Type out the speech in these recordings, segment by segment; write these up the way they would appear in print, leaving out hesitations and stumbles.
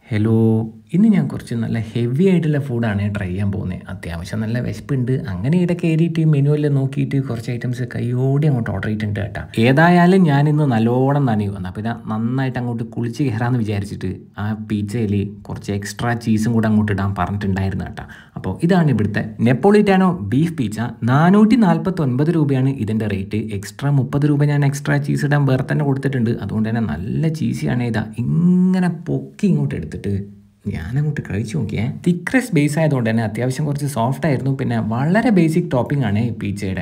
Hello, ഇന്ന് ഞാൻ കുറച്ച് നല്ല ഹെവി ആയിട്ടുള്ള ഫുഡാണ് ട്രൈ ചെയ്യാൻ പോകുന്നത്. അത്യാവശ്യം നല്ല വിശപ്പുണ്ട്. അങ്ങനെ ഇവിടെ കയറിയിട്ട് മെനുവെല്ലാം നോക്കിയിട്ട് കുറച്ച് ഐറ്റംസ് കയ്യോടെ അങ്ങോട്ട് ഓർഡർ ചെയ്തിട്ടുണ്ട് കേട്ടോ. ഏതായാലും ഞാനിന്ന് നല്ലോണം നനയും. എന്നാൽ പിന്നെ നന്നായിട്ട് അങ്ങോട്ട് കുളിച്ച് കയറാമെന്ന് വിചാരിച്ചിട്ട് ആ പിzzയിൽ കുറച്ച് എക്സ്ട്രാ ചീസും കൂടെ അങ്ങോട്ട് ഇടാൻ പറഞ്ഞിട്ടുണ്ടായിരുന്നു കേട്ടോ. അപ്പോൾ ഇതാണ് ഇവിടുത്തെ നെപ്പോളിറ്റാനോ ബീഫ് പിസ്സ. 449 രൂപയാണ് ഇതിൻ്റെ റേറ്റ്. എക്സ്ട്രാ 30 രൂപ ഞാൻ എക്സ്ട്രാ ചീസ് ഇടാൻ വേറെ തന്നെ കൊടുത്തിട്ടുണ്ട്. അതുകൊണ്ട് തന്നെ നല്ല ചീസിയാണ്. ഇതാ ഇങ്ങനെ പൊക്കി ഇങ്ങോട്ട് എടുത്തിട്ട് ഞാനങ്ങോട്ട് കഴിച്ചു നോക്കിയേ. തിക്നെസ് ബേസ് ആയതുകൊണ്ട് തന്നെ അത്യാവശ്യം കുറച്ച് സോഫ്റ്റ് ആയിരുന്നു. പിന്നെ വളരെ ബേസിക് ടോപ്പിംഗ് ആണ് ഈ പിzzയുടെ.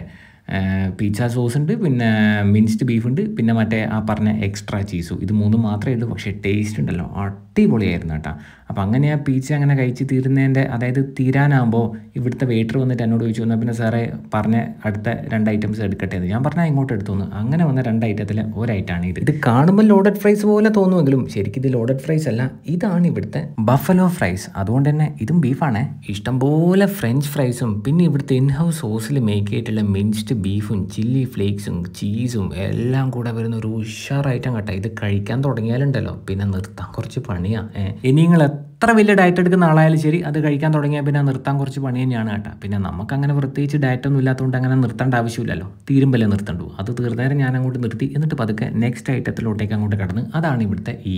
പിസ്സ സോസ് ഉണ്ട്, പിന്നെ മിൻസ്ഡ് ബീഫ് ഉണ്ട്, പിന്നെ മറ്റേ ആ പറഞ്ഞ എക്സ്ട്രാ ചീസും. ഇത് മൂന്നും മാത്രമേ ഉള്ളൂ. പക്ഷേ ടേസ്റ്റ് ഉണ്ടല്ലോ അടിപൊളിയായിരുന്നു കേട്ടോ. അപ്പോൾ അങ്ങനെ ആ പിസ്സ അങ്ങനെ കഴിച്ച് തീരുന്നതിൻ്റെ അതായത് തീരാനാകുമ്പോൾ ഇവിടുത്തെ വെയിറ്റർ വന്നിട്ട് എന്നോട് ചോദിച്ചു, എന്നാൽ പിന്നെ സാറേ പറഞ്ഞ അടുത്ത 2 ഐറ്റംസ് എടുക്കട്ടെ എന്ന്. ഞാൻ പറഞ്ഞാൽ ഇങ്ങോട്ട് എടുത്തു. അങ്ങനെ വന്ന 2 ഐറ്റത്തിൽ ഒരൈറ്റാണ് ഇത്. കാണുമ്പോൾ ലോഡഡ് ഫ്രൈസ് പോലെ തോന്നുമെങ്കിലും ശരിക്കും ഇത് ലോഡഡ് ഫ്രൈസ് അല്ല. ഇതാണ് ഇവിടുത്തെ ബഫലോ ഫ്രൈസ്. അതുകൊണ്ട് തന്നെ ഇതും ബീഫാണ്. ഇഷ്ടംപോലെ ഫ്രഞ്ച് ഫ്രൈസും പിന്നെ ഇവിടുത്തെ ഇൻഹൗസ് സോസിൽ മേക്ക് ചെയ്തിട്ടുള്ള മിൻസ്ഡ് ബീഫും ചില്ലി ഫ്ലേക്സും ചീസും എല്ലാം കൂടെ വരുന്ന ഒരു ഉഷാർ ഐറ്റം കേട്ടോ. ഇത് കഴിക്കാൻ തുടങ്ങിയാലുണ്ടല്ലോ പിന്നെ നിർത്താൻ കുറച്ച് പണിയാണ്. ഇനി നിങ്ങൾ എത്ര വലിയ ഡയറ്റ് എടുക്കുന്ന ആളായാലും ശരി, അത് കഴിക്കാൻ തുടങ്ങിയാൽ പിന്നെ നിർത്താൻ കുറച്ച് പണി തന്നെയാണ് കേട്ടോ. പിന്നെ നമുക്കങ്ങനെ പ്രത്യേകിച്ച് ഡയറ്റൊന്നും ഇല്ലാത്തതുകൊണ്ട് അങ്ങനെ നിർത്തേണ്ട ആവശ്യമില്ലല്ലോ. തീരുമ്പല്ലേ നിർത്തണ്ടു. അത് തീർന്നേരം ഞാൻ അങ്ങോട്ട് നിർത്തി. എന്നിട്ട് പതുക്കെ നെക്സ്റ്റ് ഐറ്റത്തിലോട്ടേക്ക് അങ്ങോട്ട് കടന്ന് അതാണ് ഇവിടുത്തെ ഈ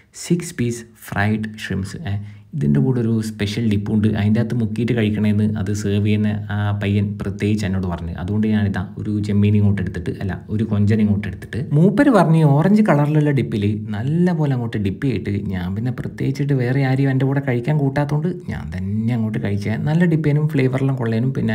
6 പീസ് ഫ്രൈഡ് ഷ്രിംസ്. ഇതിൻ്റെ കൂടെ ഒരു സ്പെഷ്യൽ ഡിപ്പുണ്ട്. അതിൻ്റെ അകത്ത് മുക്കിയിട്ട് കഴിക്കണമെന്ന് അത് സെർവ് ചെയ്യുന്ന ആ പയ്യൻ പ്രത്യേകിച്ച് എന്നോട് പറഞ്ഞു. അതുകൊണ്ട് ഞാനിതാ ഒരു ചെമ്മീൻ ഇങ്ങോട്ട് എടുത്തിട്ട് ഒരു കൊഞ്ചൻ ഇങ്ങോട്ട് എടുത്തിട്ട് മൂപ്പര് പറഞ്ഞ് ഓറഞ്ച് കളറിലുള്ള ഡിപ്പിൽ നല്ല പോലെ അങ്ങോട്ട് ഡിപ്പ് ചെയ്തിട്ട് ഞാൻ പിന്നെ പ്രത്യേകിച്ചിട്ട് വേറെ ആരും എൻ്റെ കൂടെ കഴിക്കാൻ കൂട്ടാത്തതുകൊണ്ട് ഞാൻ തന്നെ അങ്ങോട്ട് കഴിച്ചാൽ നല്ല ഡിപ്പേനും ഫ്ലേവറെല്ലാം കൊള്ളേനും പിന്നെ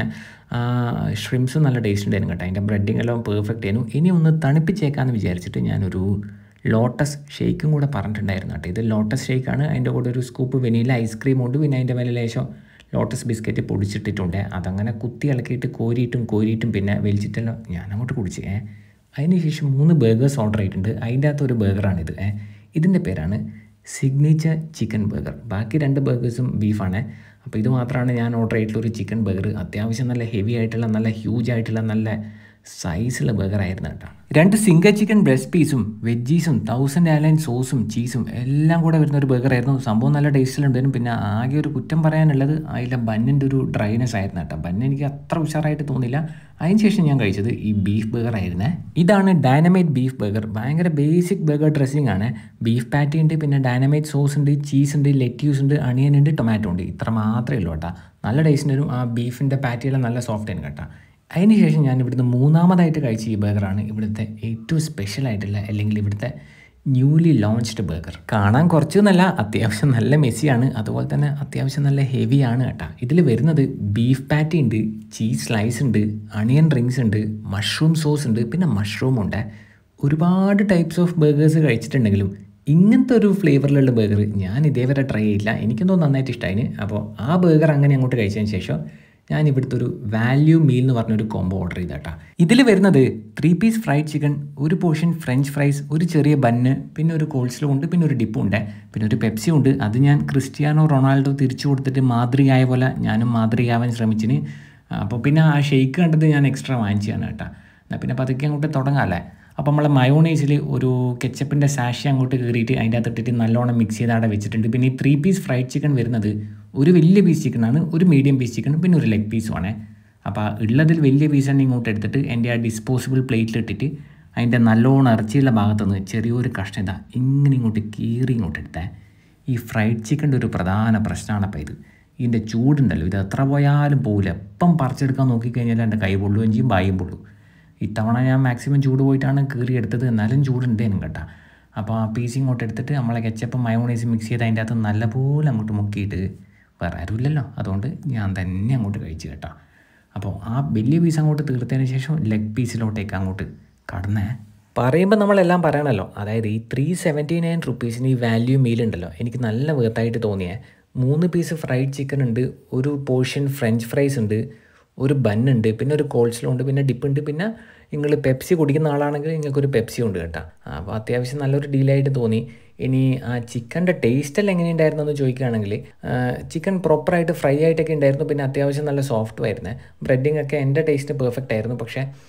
ഷ്രിംസും നല്ല ടേസ്റ്റ് ഉണ്ടായിരുന്നു കേട്ടോ. അതിൻ്റെ ബ്രെഡിങ് എല്ലാം പെർഫെക്റ്റ് ആയിരുന്നു. ഇനി ഒന്ന് തണുപ്പിച്ചേക്കാമെന്ന് വിചാരിച്ചിട്ട് ഞാനൊരു ലോട്ടസ് ഷേക്കും കൂടെ പറഞ്ഞിട്ടുണ്ടായിരുന്നു കേട്ടോ. ഇത് ലോട്ടസ് ഷേക്കാണ്. അതിൻ്റെ കൂടെ ഒരു സ്കൂപ്പ് വെനില ഐസ്ക്രീം ഉണ്ട്. പിന്നെ അതിൻ്റെ മേലെ ലേശം ലോട്ടസ് ബിസ്ക്കറ്റ് പൊടിച്ചിട്ടിട്ടുണ്ട്. അതങ്ങനെ കുത്തി ഇളക്കിയിട്ട് കോരിയിട്ടും പിന്നെ വലിച്ചിട്ടെല്ലാം ഞാനങ്ങോട്ട് കുടിച്ച്. അതിന് ശേഷം 3 ബർഗേഴ്സ് ഓർഡർ ചെയ്തിട്ടുണ്ട്. അതിൻ്റെ അകത്ത് ഒരു ബർഗറാണിത്. ഇതിൻ്റെ പേരാണ് സിഗ്നേച്ചർ ചിക്കൻ ബർഗർ. ബാക്കി 2 ബർഗേഴ്സും ബീഫാണ്. അപ്പോൾ ഇത് മാത്രമാണ് ഞാൻ ഓർഡർ ചെയ്തിട്ടുള്ള ഒരു ചിക്കൻ ബർഗർ. അത്യാവശ്യം നല്ല ഹെവി ആയിട്ടുള്ള നല്ല ഹ്യൂജ് ആയിട്ടുള്ള നല്ല സൈസുള്ള ബർഗറായിരുന്നു കേട്ടോ. 2 സിംഗിൾ ചിക്കൻ ബ്രസ്റ്റ് പീസും വെജീസും 1000 അലൈൻ സോസും ചീസും എല്ലാം കൂടെ വരുന്ന ഒരു ബർഗറായിരുന്നു. സംഭവം നല്ല ടേസ്റ്റിലുണ്ടായിരുന്നു. പിന്നെ ആകെ ഒരു കുറ്റം പറയാനുള്ളത് അതിലെ ബന്നിൻ്റെ ഒരു ഡ്രൈനെസ് ആയിരുന്നു കേട്ടോ. ബന്ന് എനിക്ക് അത്ര ഉഷാറായിട്ട് തോന്നില്ല. അതിന് ശേഷം ഞാൻ കഴിച്ചത് ഈ ബീഫ് ബർഗർ ആയിരുന്നേ. ഇതാണ് ഡൈനമൈറ്റ് ബീഫ് ബർഗർ. ഭയങ്കര ബേസിക് ബർഗർ ഡ്രസ്സിംഗ് ആണ്. ബീഫ് പാറ്റി ഉണ്ട്, പിന്നെ ഡൈനമൈറ്റ് സോസ് ഉണ്ട്, ചീസ് ഉണ്ട്, ലെറ്റ്യൂസ് ഉണ്ട്, അണിയൻ ഉണ്ട്, ടൊമാറ്റോ ഉണ്ട്. ഇത്ര മാത്രമേ ഉള്ളൂ കേട്ടോ. നല്ല ടേസ്റ്റ് വരും. ആ ബീഫിൻ്റെ പാറ്റിയെല്ലാം നല്ല സോഫ്റ്റ് ആയിരുന്നു കേട്ടോ. അതിനുശേഷം ഞാൻ ഇവിടുന്ന് 3ാമതായിട്ട് കഴിച്ച ഈ ബർഗറാണ് ഇവിടുത്തെ ഏറ്റവും സ്പെഷ്യൽ ആയിട്ടുള്ള അല്ലെങ്കിൽ ഇവിടുത്തെ ന്യൂലി ലോഞ്ച്ഡ് ബർഗർ. കാണാൻ കുറച്ചൊന്നല്ല, അത്യാവശ്യം നല്ല മെസ്സിയാണ്. അതുപോലെ തന്നെ അത്യാവശ്യം നല്ല ഹെവിയാണ് കേട്ടോ. ഇതിൽ വരുന്നത് ബീഫ് പാറ്റി ഉണ്ട്, ചീസ് സ്ലൈസ് ഉണ്ട്, അണിയൻ റിങ്സ് ഉണ്ട്, മഷ്റൂം സോസ് ഉണ്ട്, പിന്നെ മഷ്റൂം ഉണ്ട്. ഒരുപാട് ടൈപ്സ് ഓഫ് ബർഗേഴ്സ് കഴിച്ചിട്ടുണ്ടെങ്കിലും ഇങ്ങനത്തെ ഒരു ഫ്ലേവറിലുള്ള ബർഗർ ഞാൻ ഇതേവരെ ട്രൈ ചെയ്തില്ല. എനിക്കെന്തോ നന്നായിട്ട് ഇഷ്ടമായിന്. അപ്പോൾ ആ ബർഗർ അങ്ങനെ അങ്ങോട്ട് കഴിച്ചതിന് ശേഷം ഞാൻ ഇവിടുത്തെ ഒരു വാല്യൂ മീൽ എന്ന് പറഞ്ഞൊരു കോംബോ ഓർഡർ ചെയ്തേട്ടാ. ഇതിൽ വരുന്നത് 3 പീസ് ഫ്രൈഡ് ചിക്കൻ, ഒരു പോർഷൻ ഫ്രഞ്ച് ഫ്രൈസ്, ഒരു ചെറിയ ബന്ന്, പിന്നെ ഒരു കോൾസ്ലോ ഉണ്ട്, പിന്നെ ഒരു ഡിപ്പും ഉണ്ട്, പിന്നെ ഒരു പെപ്സി ഉണ്ട്. അത് ഞാൻ ക്രിസ്ത്യാനോ റൊണാൾഡോ തിരിച്ചു കൊടുത്തിട്ട് മാതൃകയായ പോലെ ഞാനും മാതൃകയാവാൻ ശ്രമിച്ചിന്. അപ്പോൾ പിന്നെ ആ ഷെയ്ക്ക് കണ്ടത് ഞാൻ എക്സ്ട്രാ വാങ്ങിച്ചതാണ് കേട്ടോ. എന്നാൽ പിന്നെ പതുക്കെ അങ്ങോട്ട് തുടങ്ങാമല്ലേ. അപ്പോൾ നമ്മളെ മയോണൈസിൽ ഒരു കെച്ചപ്പിൻ്റെ സാഷി അങ്ങോട്ട് കയറിയിട്ട് അതിൻ്റെ അകത്ത് ഇട്ടിട്ട് നല്ലോണം മിക്സ് ചെയ്ത് അവിടെ വെച്ചിട്ടുണ്ട്. പിന്നെ ഈ 3 പീസ് ഫ്രൈഡ് ചിക്കൻ വരുന്നത് ഒരു വലിയ പീസ് ചിക്കനാണ്, ഒരു മീഡിയം പീസ് ചിക്കൻ, പിന്നെ ഒരു ലെഗ് പീസുമാണ്. അപ്പോൾ ഉള്ളതിൽ വലിയ പീസ് തന്നെ ഇങ്ങോട്ട് എടുത്തിട്ട് എൻ്റെ ആ ഡിസ്പോസിബിൾ പ്ലേറ്റിലിട്ടിട്ട് അതിൻ്റെ നല്ലോണം ഇറച്ചിയുള്ള ഭാഗത്തുനിന്ന് ചെറിയൊരു കഷ്ണം ഇതാ ഇങ്ങനെ ഇങ്ങോട്ട് കീറി ഇങ്ങോട്ട് എടുത്താൽ ഈ ഫ്രൈഡ് ചിക്കൻ്റെ ഒരു പ്രധാന പ്രശ്നമാണ്. അപ്പോൾ ഇതിൻ്റെ ചൂടുണ്ടല്ലോ, ഇത് എത്ര പോയാലും പോകില്ല. എപ്പം പറിച്ചെടുക്കാൻ നോക്കിക്കഴിഞ്ഞാൽ എൻ്റെ കൈ പൊള്ളുകയും ചെയ്യും, ബായും പൊള്ളും. ഇത്തവണ ഞാൻ മാക്സിമം ചൂട് പോയിട്ടാണ് കീറി എടുത്തത്. എന്നാലും ചൂടുണ്ടേനും കേട്ടോ. അപ്പോൾ ആ പീസ് ഇങ്ങോട്ട് എടുത്തിട്ട് നമ്മളെ കെച്ചപ്പ് മയോണൈസ് മിക്സ് ചെയ്ത് അതിൻ്റെ അകത്ത് നല്ലപോലെ അങ്ങോട്ട് മുക്കിയിട്ട് വേറെ ആരുമില്ലല്ലോ, അതുകൊണ്ട് ഞാൻ തന്നെ അങ്ങോട്ട് കഴിച്ച് കേട്ടോ. അപ്പോൾ ആ വലിയ പീസ് അങ്ങോട്ട് തീർത്തതിന് ശേഷം ലെഗ് പീസിലോട്ടേക്ക് അങ്ങോട്ട് കടന്നേ. പറയുമ്പോൾ നമ്മളെല്ലാം പറയണമല്ലോ. അതായത് ഈ 379 റുപ്പീസിന് ഈ വാല്യൂ മീൽ ഉണ്ടല്ലോ, എനിക്ക് നല്ല വേർത്തായിട്ട് തോന്നിയേ. 3 പീസ് ഫ്രൈഡ് ചിക്കൻ ഉണ്ട്, ഒരു പോർഷൻ ഫ്രഞ്ച് ഫ്രൈസ് ഉണ്ട്, ഒരു ബന്നുണ്ട്, പിന്നെ ഒരു കോൾസ്ലോ ഉണ്ട്, പിന്നെ ഡിപ്പുണ്ട്, പിന്നെ നിങ്ങൾ പെപ്സി കുടിക്കുന്ന ആളാണെങ്കിൽ നിങ്ങൾക്കൊരു പെപ്സി ഉണ്ട് കേട്ടോ. അപ്പോൾ അത്യാവശ്യം നല്ലൊരു ഡീലായിട്ട് തോന്നി. ഇനി ആ ചിക്കൻ്റെ ടേസ്റ്റെല്ലാം എങ്ങനെയുണ്ടായിരുന്നു എന്ന് ചോദിക്കുകയാണെങ്കിൽ ചിക്കൻ പ്രോപ്പറായിട്ട് ഫ്രൈ ആയിട്ടൊക്കെ ഉണ്ടായിരുന്നു. പിന്നെ അത്യാവശ്യം നല്ല സോഫ്റ്റും ആയിരുന്നു. ബ്രെഡിങ് ഒക്കെ എൻ്റെ ടേസ്റ്റ് പെർഫെക്റ്റ് ആയിരുന്നു. പക്ഷേ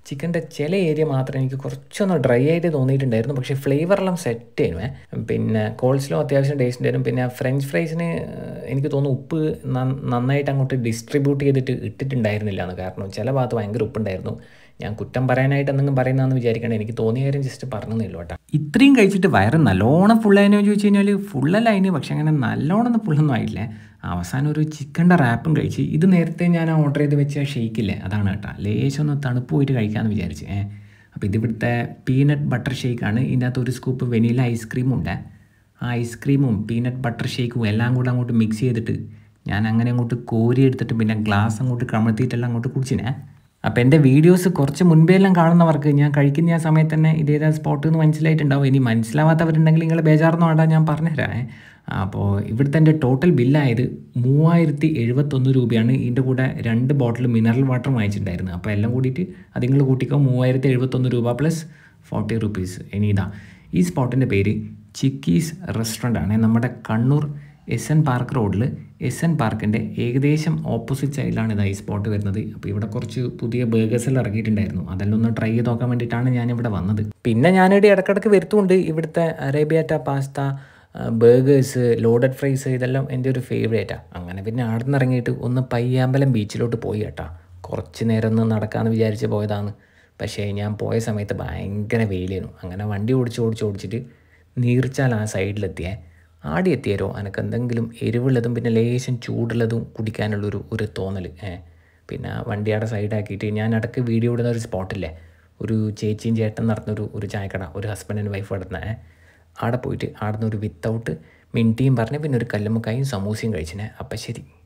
ചിക്കൻ്റെ ചില ഏരിയ മാത്രം എനിക്ക് കുറച്ചൊന്ന് ഡ്രൈ ആയിട്ട് തോന്നിയിട്ടുണ്ടായിരുന്നു. പക്ഷേ ഫ്ലേവറെല്ലാം സെറ്റ് ചെയ്യുമേ. പിന്നെ കോൾസ്ലോ അത്യാവശ്യം ടേസ്റ്റ് ഉണ്ടായിരുന്നു. പിന്നെ ഫ്രഞ്ച് ഫ്രൈസിന് എനിക്ക് തോന്നുന്നു ഉപ്പ് നന്നായിട്ട് അങ്ങോട്ട് ഡിസ്ട്രിബ്യൂട്ട് ചെയ്തിട്ട് ഇട്ടിട്ടുണ്ടായിരുന്നില്ല എന്ന്. കാരണം ചില ഭാഗത്ത് ഭയങ്കര ഉപ്പുണ്ടായിരുന്നു. ഞാൻ കുറ്റം പറയാനായിട്ട് എന്തെങ്കിലും പറയുന്നതെന്ന് വിചാരിക്കണം. എനിക്ക് തോന്നിയ കാര്യം ജസ്റ്റ് പറഞ്ഞതേയുള്ളൂ കേട്ടോ. ഇത്രയും കഴിച്ചിട്ട് വയറ് നല്ലോണം ഫുള്ളായതിനോ ചോദിച്ചു കഴിഞ്ഞാൽ ഫുള്ളല്ല അതിന്. പക്ഷേ അങ്ങനെ നല്ലോണം ഫുള്ളൊന്നും ആയില്ലേ. അവസാനം ഒരു ചിക്കൻ്റെ റാപ്പും കഴിച്ച്. ഇത് നേരത്തെ ഞാൻ ഓർഡർ ചെയ്ത് വെച്ച ഷെയ്ക്കില്ലേ, അതാണ് കേട്ടോ. ലേശം ഒന്ന് തണുപ്പ് പോയിട്ട് കഴിക്കാമെന്ന് വിചാരിച്ച്. അപ്പോൾ ഇതിവിടുത്തെ പീനട്ട് ബട്ടർ ഷേക്കാണ്. ഇതിൻ്റെ അകത്ത് ഒരു സ്കൂപ്പ് വെനില ഐസ്ക്രീമും ഉണ്ട്. ആ ഐസ്ക്രീമും പീനട്ട് ബട്ടർ ഷേക്കും എല്ലാം കൂടെ അങ്ങോട്ട് മിക്സ് ചെയ്തിട്ട് ഞാൻ അങ്ങനെ അങ്ങോട്ട് കോരി എടുത്തിട്ട് പിന്നെ ഗ്ലാസ് അങ്ങോട്ട് കമഴ്ത്തിയിട്ടെല്ലാം അങ്ങോട്ട് കുടിച്ചിനെ. അപ്പോൾ എൻ്റെ വീഡിയോസ് കുറച്ച് മുൻപേ എല്ലാം കാണുന്നവർക്ക് ഞാൻ കഴിക്കുന്ന ആ സമയത്ത് തന്നെ ഇതേതാ സ്പോട്ട് എന്ന് മനസ്സിലായിട്ടുണ്ടാവും. ഇനി മനസ്സിലാവാത്തവരുണ്ടെങ്കിൽ നിങ്ങൾ ബേജാറൊന്നും വേണ്ട, ഞാൻ പറഞ്ഞുതരാം. അപ്പോൾ ഇവിടുത്തെ എൻ്റെ ടോട്ടൽ ബില്ലായത് 3071 രൂപയാണ്. ഇതിൻ്റെ കൂടെ 2 ബോട്ടിൽ മിനറൽ വാട്ടറും വാങ്ങിച്ചിട്ടുണ്ടായിരുന്നു. അപ്പോൾ എല്ലാം കൂടിയിട്ട് അത് നിങ്ങൾ കൂട്ടിക്കോ 3071 രൂപ പ്ലസ് 40 റുപ്പീസ്. ഇനി ഇതാ ഈ സ്പോട്ടിൻ്റെ പേര് ചിക്കീസ് റെസ്റ്റോറൻ്റ് ആണ്. നമ്മുടെ കണ്ണൂർ SN പാർക്ക് റോഡിൽ SN പാർക്കിൻ്റെ ഏകദേശം ഓപ്പോസിറ്റ് സൈഡിലാണ് ഇതാ ഈ സ്പോട്ട് വരുന്നത്. അപ്പോൾ ഇവിടെ കുറച്ച് പുതിയ ബർഗേഴ്സെല്ലാം ഇറങ്ങിയിട്ടുണ്ടായിരുന്നു. അതെല്ലാം ഒന്ന് ട്രൈ ചെയ്ത് നോക്കാൻ വേണ്ടിയിട്ടാണ് ഞാനിവിടെ വന്നത്. പിന്നെ ഞാനിവിടെ ഇടയ്ക്കിടയ്ക്ക് വരുത്തുമുണ്ട്. ഇവിടുത്തെ arrabbiata pasta, burgers, loaded fries ഇതെല്ലാം എൻ്റെ ഒരു ഫേവറേറ്റാണ്. അങ്ങനെ പിന്നെ അവിടെ നിന്ന് ഇറങ്ങിയിട്ട് ഒന്ന് പയ്യാമ്പലം ബീച്ചിലോട്ട് പോയി കേട്ടോ. കുറച്ച് നേരം ഒന്ന് നടക്കാമെന്ന് വിചാരിച്ച് പോയതാണ്. പക്ഷേ ഞാൻ പോയ സമയത്ത് ഭയങ്കര വെയിലായിരുന്നു. അങ്ങനെ വണ്ടി ഓടിച്ചിട്ട് നീർച്ചാൽ ആ സൈഡിലെത്തിയേ. ആടി എത്തിയാലോ എനിക്ക് എന്തെങ്കിലും എരിവുള്ളതും പിന്നെ ലേശം ചൂടുള്ളതും കുടിക്കാനുള്ളൊരു തോന്നൽ. പിന്നെ വണ്ടിയുടെ സൈഡാക്കിയിട്ട് ഞാൻ ഇടയ്ക്ക് വീഡിയോ ഇടുന്ന ഒരു സ്പോട്ടില്ലേ, ഒരു ചേച്ചിയും ചേട്ടൻ നടന്നൊരു ചായക്കട, ഒരു ഹസ്ബൻഡ് ആൻഡ് വൈഫ് നടന്ന, അവിടെ പോയിട്ട് അവിടെ നിന്ന് ഒരു വിത്തൗട്ട് മിൻറ്റിയും പറഞ്ഞ് പിന്നെ ഒരു കല്ലുമ്മക്കായും സമൂസയും കഴിച്ചിനെ. അപ്പം ശരി.